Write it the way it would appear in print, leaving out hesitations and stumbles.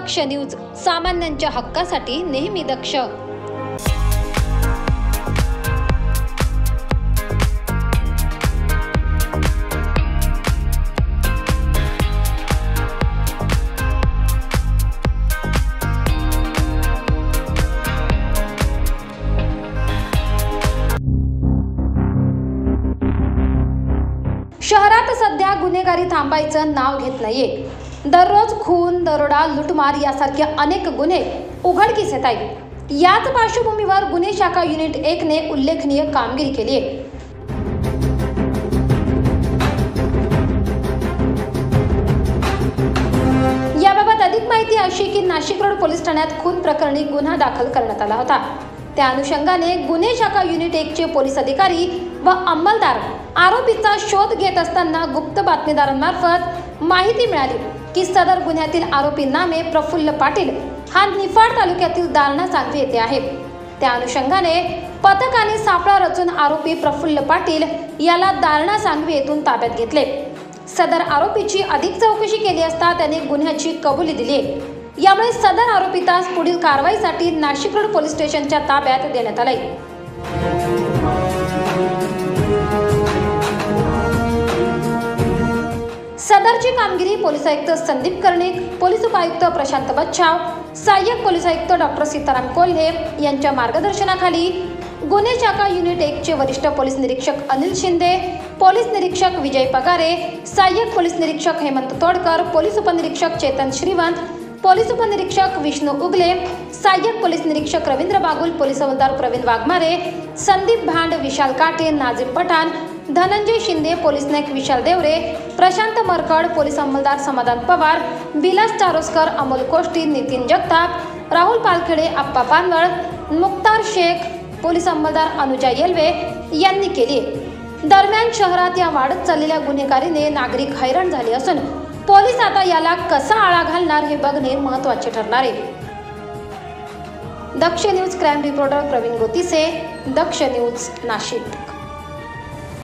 दक्ष news, सामान्यांच्या हक्कासाठी नेहमी दक्ष। शहरात सध्या गुन्हेगारी थांबायचं नाव घेत नाहीये। दररोज खून, दरोडा, लुटमार यासारखे अनेक गुन्हे उघडकीस येत आहेत। याच पार्श्वभूमीवर गुन्हे शाखा युनिट 1 ने उल्लेखनीय कामगिरी केली आहे। याबाबत अधिक माहिती अशी की नाशिक रोड पोलीस ठाण्यात खून प्रकरणी गुन्हा दाखल करण्यात आला होता। त्या अनुषंगाने गुन्हे शाखा युनिट 1 चे पोलीस अधिकारी व अंमलदार आरोपीचा शोध घेत असताना गुप्त बातमीदारांमार्फत माहिती मिळाली की सदर गुन्ह्यातील आरोपी नामे प्रफुल्ल पाटील हा निफाड तालुक्यातील दारणा सांगवी येथे आहे। त्या अनुषंगाने पथकाने सापळा रचून आरोपी प्रफुल्ल पाटील याला दारणा सांगवी येथून ताब्यात घेतले। सदर आरोपीची अधिक चौकशी केली असता त्याने गुन्ह्याची कबुली दिली आहे। यामुळे सदर आरोपीतास पुढील कारवाईसाठी नाशिक रोड पोलीस स्टेशनच्या ताब्यात देण्यात आले। सदरची कामगिरी पोलीस आयुक्त संदीप कर्णिक, पोलीस उपायुक्त प्रशांत बच्छाव, सहाय्यक पोलीस आयुक्त डॉक्टर सीताराम कोल्हे यांच्या मार्गदर्शनाखाली गुन्हे शाखा युनिट 1 चे वरिष्ठ पोलीस निरीक्षक अनिल शिंदे, पोलीस निरीक्षक विजय पगारे, सहाय्यक पोलीस निरीक्षक हेमंत तोडकर, पोलीस उपनिरीक्षक चेतन श्रीवंत, पोलीस उपनिरीक्षक विष्णू उगले, सहाय्यक पोलीस निरीक्षक रवींद्र बागुल, पोलीस हवालदार प्रवीण वाघमारे, संदीप भांड, विशाल काटे, नाझिम पठाण, धनंजय शिंदे, पोलीस नायक विशाल देवरे, प्रशांत मरकड, पोलीस अंमलदार समाधान पवार, विलास चारोस्कर, अमोल कोष्टी, नितीन जगताप, राहुल पालखेडे, आप्पा पानवळ, मुक्तार शेख, पोलीस अंमलदार अनुजा येल्वे यांनी केली। दरम्यान शहरात या वाढत चाललेल्या गुन्हेगारीने नागरिक हैराण झाले असून पोलीस आता याला कसा आळा घालणार हे बघणे महत्त्वाचे ठरणार आहे। Daksh news crime reporter Pravin Gotise, Daksh news, Nashik.